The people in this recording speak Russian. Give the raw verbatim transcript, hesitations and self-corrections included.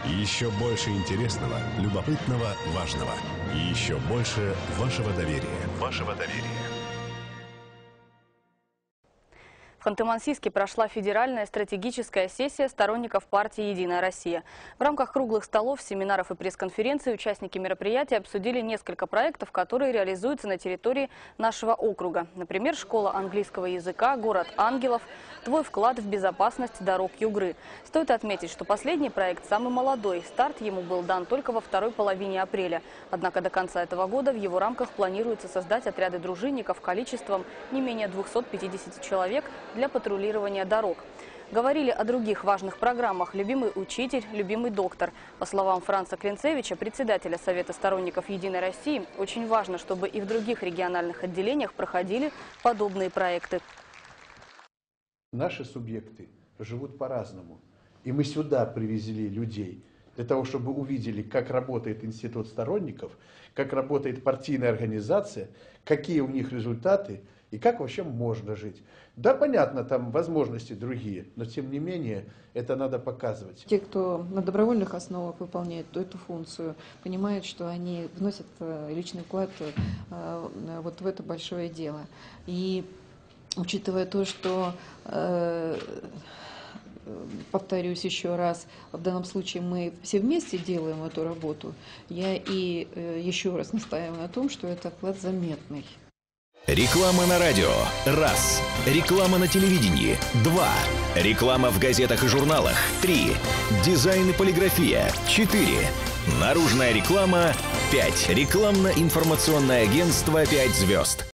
И еще больше интересного, любопытного, важного. И еще больше вашего доверия. Вашего доверия. В Ханты-Мансийске прошла федеральная стратегическая сессия сторонников партии «Единая Россия». В рамках круглых столов, семинаров и пресс-конференций участники мероприятия обсудили несколько проектов, которые реализуются на территории нашего округа. Например, школа английского языка, город ангелов, твой вклад в безопасность дорог Югры. Стоит отметить, что последний проект самый молодой. Старт ему был дан только во второй половине апреля. Однако до конца этого года в его рамках планируется создать отряды дружинников количеством не менее двухсот пятидесяти человек для патрулирования дорог. Говорили о других важных программах «Любимый учитель», «Любимый доктор». По словам Франца Клинцевича, председателя Совета сторонников «Единой России», очень важно, чтобы и в других региональных отделениях проходили подобные проекты. Наши субъекты живут по-разному. И мы сюда привезли людей для того, чтобы увидели, как работает институт сторонников, как работает партийная организация, какие у них результаты и как вообще можно жить. Да, понятно, там возможности другие, но тем не менее это надо показывать. Те, кто на добровольных основах выполняет эту функцию, понимают, что они вносят личный вклад вот в это большое дело. И учитывая то, что, повторюсь еще раз, в данном случае мы все вместе делаем эту работу, я и еще раз настаиваю на том, что это вклад заметный. Реклама на радио. Раз. Реклама на телевидении. Два. Реклама в газетах и журналах. Три. Дизайн и полиграфия. Четыре. Наружная реклама. Пять. Рекламно-информационное агентство «Пять звезд».